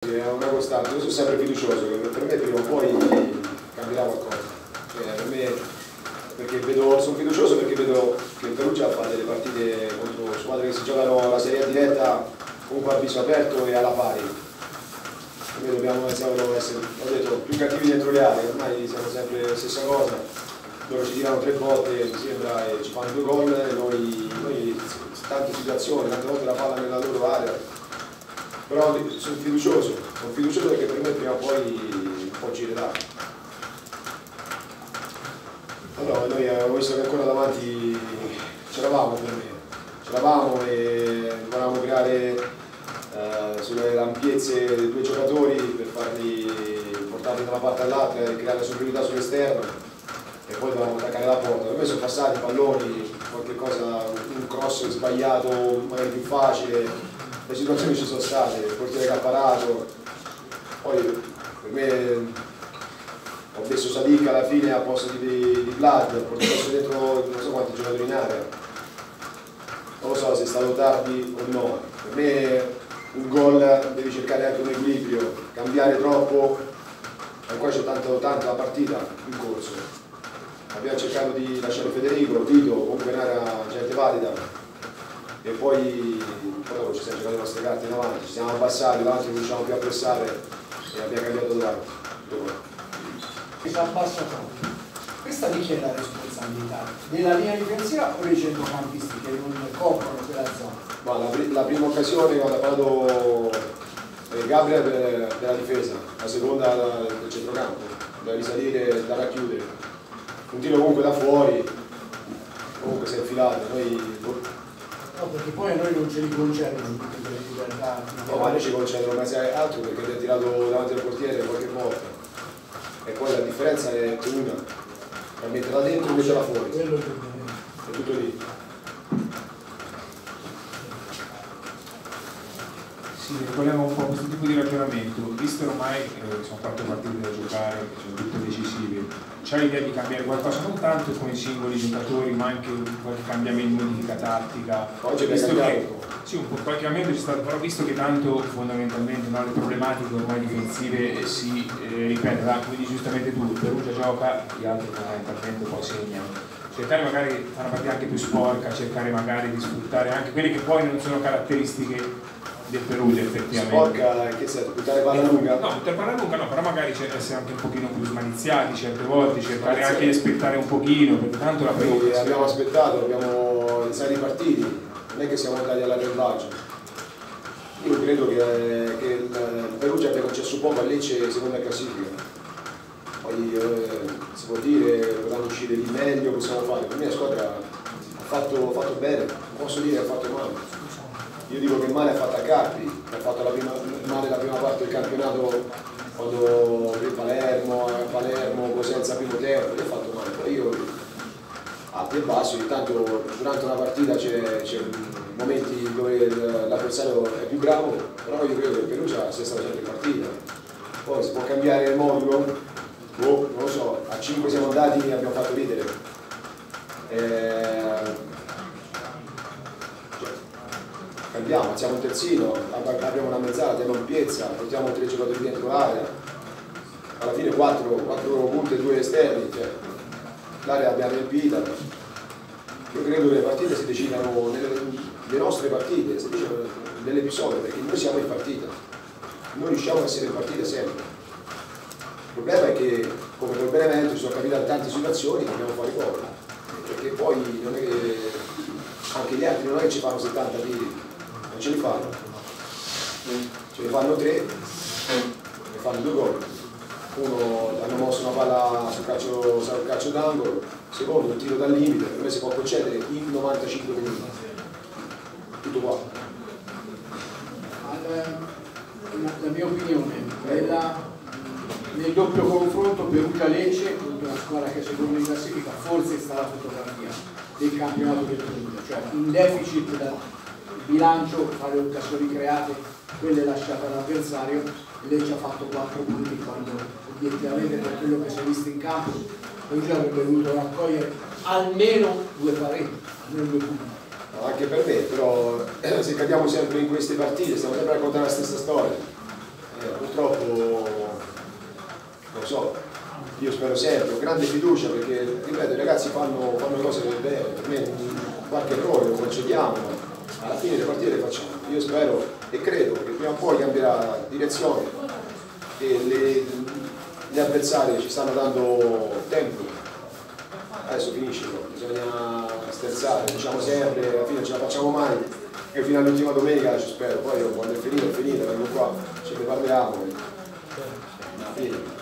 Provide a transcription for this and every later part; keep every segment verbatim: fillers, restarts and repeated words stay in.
sì, è una costante. Io sono sempre fiducioso che per me prima o poi cambierà qualcosa. Cioè, per me, perché vedo, sono fiducioso perché vedo che il Perugia fa delle partite contro squadre che si giocano la Serie A diretta comunque a viso aperto e alla pari. Noi dobbiamo essere, ho detto, più cattivi dentro le aree, ormai siamo sempre la stessa cosa. Loro ci tirano tre volte, mi sembra, e ci fanno due gol, e noi, noi tante situazioni, tante volte la palla nella loro area. Però sono fiducioso, sono fiducioso perché per me prima o poi può girare. Allora, noi abbiamo visto che ancora davanti c'eravamo per me, c'eravamo e volevamo creare eh, sulle ampiezze dei due giocatori per farli portarli da una parte all'altra e creare superiorità sull'esterno e poi dovevamo attaccare la porta. Per me sono passati palloni, qualche cosa, un cross sbagliato, magari più facile, le situazioni ci sono state, il portiere che ha parato, poi per me ho messo Sadik alla fine a posto di, di Vlad, ho messo dentro non so quanti giocatori in area, non lo so se è stato tardi o no, per me un gol devi cercare anche un equilibrio, cambiare troppo, e qua c'è tanto, tanto la partita in corso, abbiamo cercato di lasciare Federico, Tito, comunque in area gente valida e poi, poi dopo ci siamo giocati le nostre carte in avanti, ci siamo abbassati, davanti non riusciamo più a pressare e abbiamo cambiato davanti. Si abbassa troppo. Questa di chi è la responsabilità? Della linea difensiva o dei centrocampisti che non coprono quella zona? Ma la, la prima occasione quando ha parlato eh, Gabriel per, per la difesa, la seconda del centrocampo, da risalire, da racchiudere. Un tiro comunque da fuori, comunque si è infilato. Noi... No, perché poi a noi non ce li concedono tutte quelle libertà. No, ma noi ci concedono, ma se altro perché ti ha tirato davanti al portiere qualche volta. E poi la differenza è una, per metterla dentro e metterla fuori, è tutto lì. Sì, ricordiamo un po' questo tipo di ragionamento, visto ormai eh, sono quattro partite da giocare, sono tutte decisive, c'è l'idea di cambiare qualcosa non tanto con i singoli giocatori ma anche qualche cambiamento, modifica tattica, oggi visto che sì, un po' qualche cambiamento c'è stato, però visto che tanto fondamentalmente no, le problematiche ormai difensive si eh, ripetono, come dici giustamente tu, il Perugia gioca, gli altri fondamentalmente poi segnano, cercare magari di fare una partita anche più sporca, cercare magari di sfruttare anche quelle che poi non sono caratteristiche del Perugia effettivamente. Sporca, che sei, buttare palla lunga? No, buttare palla lunga no, però magari c'è essere anche un pochino più smaniziati certe volte, cercare anche di aspettare un pochino, perché tanto la Noi abbiamo aspettato, abbiamo iniziato i partiti, non è che siamo andati all'arrembaggio. Io credo che, che il Perugia abbia concesso poco a Lecce seconda classifica. Poi eh, si può dire, potranno uscire di meglio, possiamo fare. Per me la squadra ha fatto, ha fatto bene, non posso dire che ha fatto male. Io dico che male ha fatto a Carpi, ha fatto la prima, male la prima parte del campionato quando per Palermo, a Palermo, Cosenza primo tempo, gli ha fatto male. Poi io alti e bassi, ogni tanto durante una partita c'è momenti dove l'avversario è più bravo, però io credo che il Perugia sia stato sempre in partita. Poi si può cambiare il modulo, boh, non lo so, a cinque siamo andati e abbiamo fatto ridere. Eh, Cambiamo, alziamo un terzino, abbiamo una mezzala, abbiamo ampiezza, portiamo tre giocatori dentro l'area, alla fine quattro, quattro punti e due esterni, cioè, l'area l'abbiamo riempita. Io credo che le partite si decidano, nelle, le nostre partite, si decidono nell'episodio, perché noi siamo in partita, noi riusciamo ad essere in partita sempre. Il problema è che, come col Benevento, ci sono capitate tante situazioni che dobbiamo fare poco, perché poi non è che anche gli altri non è che ci fanno settanta tiri. Ce li fanno, ce ne fanno tre e fanno due gol. Uno hanno mosso una palla sul calcio, sul calcio d'angolo, secondo un tiro dal limite, per me si può concedere in novantacinque minuti. Tutto qua. La, la mia opinione, nella, nel doppio confronto Perugia-Lecce, una squadra che secondo in classifica forse sta la fotografia del campionato del Perugia, cioè in deficit da bilancio tra le occasioni create, quelle lasciate all'avversario, e lei ci ha fatto quattro punti quando obiettivamente per quello che si è visto in campo Perugia avrebbe dovuto raccogliere almeno due pareti, almeno due punti. No, anche per me, però se cadiamo sempre in queste partite stiamo sempre a raccontare la stessa storia. Eh, purtroppo non so, io spero sempre, ho grande fiducia perché ripeto i ragazzi fanno, fanno le cose per bene, per me qualche errore lo concediamo, ma alla fine le partite le facciamo. Io spero e credo che prima o poi cambierà direzione e le, gli avversari ci stanno dando tempo. Adesso finisce, bisogna sterzare, diciamo sempre, alla fine ce la facciamo mai e fino all'ultima domenica ci spero, poi quando è finita è finita, vengo qua, ce ne parliamo. Alla fine.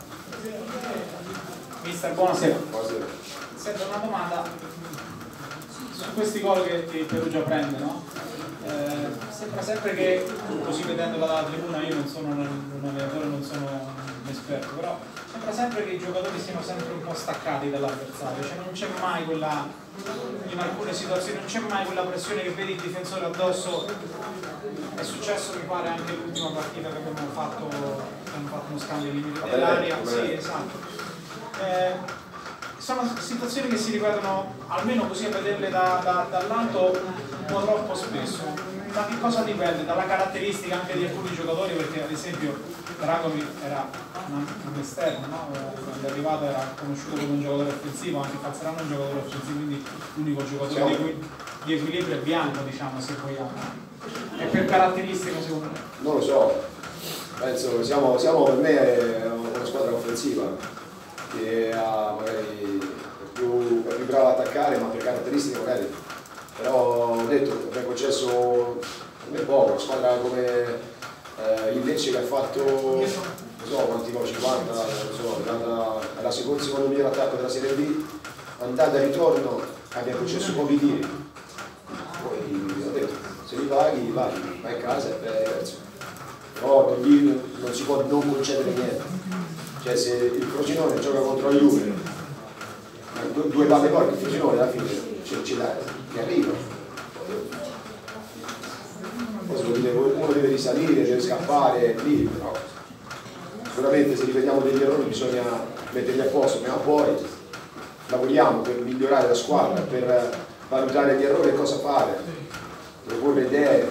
Mister, buonasera. Buonasera. Senta, una domanda su questi gol che, che Perugia prende, no? Eh, sembra sempre che, così vedendola dalla tribuna, io non sono un allenatore, non sono un esperto, però sembra sempre che i giocatori siano sempre un po' staccati dall'avversario, cioè non c'è mai quella, in alcune situazioni non c'è mai quella pressione che vedi il difensore addosso. È successo, mi pare, anche l'ultima partita che abbiamo fatto, abbiamo fatto uno scambio di limite dell'aria. Sì, esatto. Eh, sono situazioni che si ripetono, almeno così a vederle da, da, dall'alto, un po' troppo spesso. Da che cosa dipende? Dalla caratteristica anche di alcuni giocatori, perché ad esempio Dragomi era un, un esterno, no? Quando è arrivato era conosciuto come un giocatore offensivo, anche Falzerano è un giocatore offensivo, quindi l'unico giocatore di, cui, di equilibrio è Bianco, diciamo, se vogliamo. È per caratteristica secondo me? Non lo so, penso siamo, siamo per me una squadra offensiva che ha magari è più, è più brava ad attaccare, ma per caratteristiche magari, però ho detto, abbiamo concesso a me poco, una squadra come eh, il Lecce che ha fatto non so quanti gol, cinquanta, non so, è andata alla seconda, secondo miglior attacco della Serie B, andata e ritorno abbiamo concesso pochi tiri, poi ho detto se li paghi, li paghi, vai a casa e è diverso, però lì non si può non concedere niente. Cioè se il Frosinone gioca contro la Juve, due, due palle corte, il Frosinone alla fine ce, ce l'ha, che arriva. Poi uno deve risalire, deve scappare, lì, però sicuramente se ripetiamo degli errori bisogna metterli a posto, prima o poi lavoriamo per migliorare la squadra, per valutare gli errori e cosa fare, proporre idee.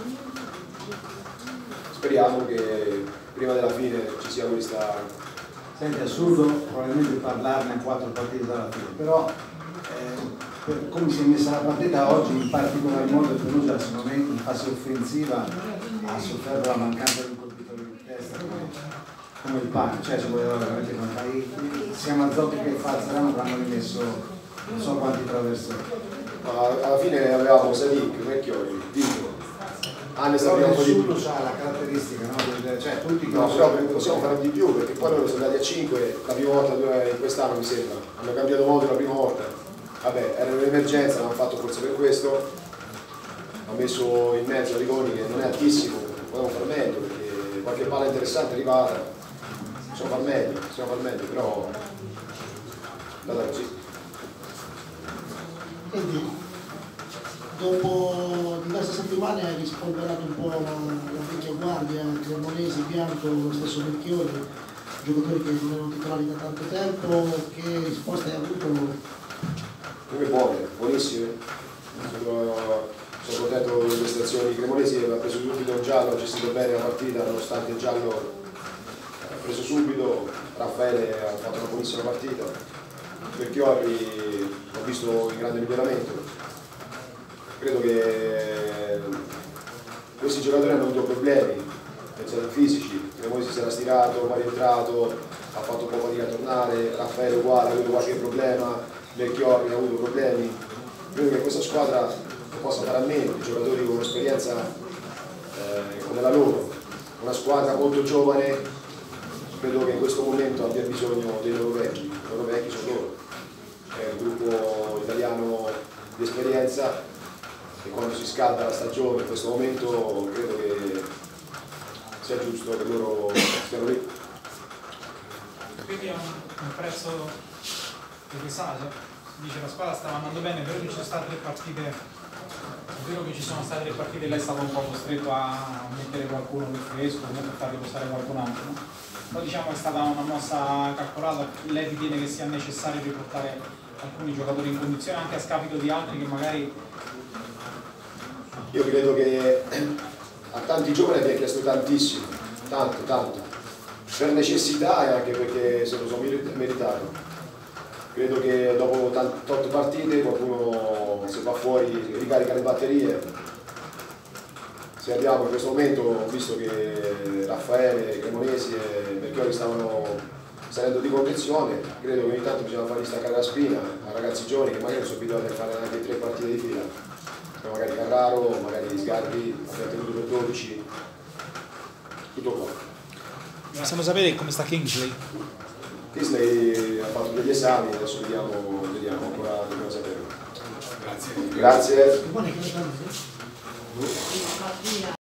Speriamo che prima della fine ci sia questa. Senti, è assurdo probabilmente parlarne a quattro partite dalla fine, però eh, per come si è messa la partita oggi, in particolar modo il Perugia secondo me in fase offensiva ha sofferto la mancanza di un colpitore di testa come, come il Pani, cioè se voleva veramente come Pani, sia Mazzotti che Falzerano avranno rimesso non so quanti traversoni. Ma alla fine avevamo Sadiq, Vecchioli, Vico. Anne sappiamo un po' di più. Nessuno ha la caratteristica, no? Cioè tutti No, però possiamo fare di più perché poi loro sono andati a cinque la prima volta in quest'anno mi sembra, hanno cambiato modo la prima volta. Vabbè, era un'emergenza, l'hanno fatto forse per questo, hanno messo in mezzo a Rigoni che non è altissimo, potevamo far meglio perché qualche palla interessante è arrivata, possiamo far meglio, possiamo far meglio, però è andata così. Senti, dopo diverse settimane hai rispolverato un po' la vecchia guardia, Cremonesi, Bianco, lo stesso Vecchioli, giocatori che non erano titolari da tanto tempo, che risposte hai avuto? Come buone, buonissime, sono, sono contento delle prestazioni di Cremonesi, ha preso subito un giallo, ha gestito bene la partita nonostante il giallo ha preso subito, Raffaele ha fatto una buonissima partita, Vecchioli ho visto un grande miglioramento. Credo che questi giocatori hanno avuto problemi, pensate fisici, Cremonesi si era stirato, poi è rientrato, ha fatto un po' fatica a tornare, Raffaele uguale, ha avuto qualche problema, Vecchioli ha avuto problemi. Credo che questa squadra possa fare a meno di giocatori con un'esperienza eh, come la loro, una squadra molto giovane, credo che in questo momento abbia bisogno dei loro vecchi, i loro vecchi sono loro, è un gruppo italiano di esperienza e quando si scalda la stagione in questo momento credo che sia giusto che loro stiano lì. Quindi è un, un prezzo che sa, si dice la squadra stava andando bene, però ci sono state le partite, è vero che ci sono state le partite e lei è stato un po' costretto a mettere qualcuno più fresco, per far riposare qualcun altro, no? Però diciamo è stata una mossa calcolata, lei ritiene che sia necessario riportare alcuni giocatori in condizione anche a scapito di altri che magari. Io credo che a tanti giovani abbiamo chiesto tantissimo, tanto, tanto, per necessità e anche perché se lo sono meritato. Credo che dopo ottantotto partite qualcuno se va fuori ricarica le batterie. Se arriviamo in questo momento, ho visto che Raffaele, Cremonesi e Melchiori stavano salendo di condizione, credo che ogni tanto bisogna fargli staccare la spina a ragazzi giovani che magari sono abituati a fare anche tre partite di fila, poi magari Carraro, magari Sgarbi, abbiamo tenuto per dodici, tutto qua. Possiamo sapere come sta Kingsley? Kingsley ha fatto degli esami, adesso vediamo, vediamo ancora, dobbiamo sapere. Grazie. Grazie.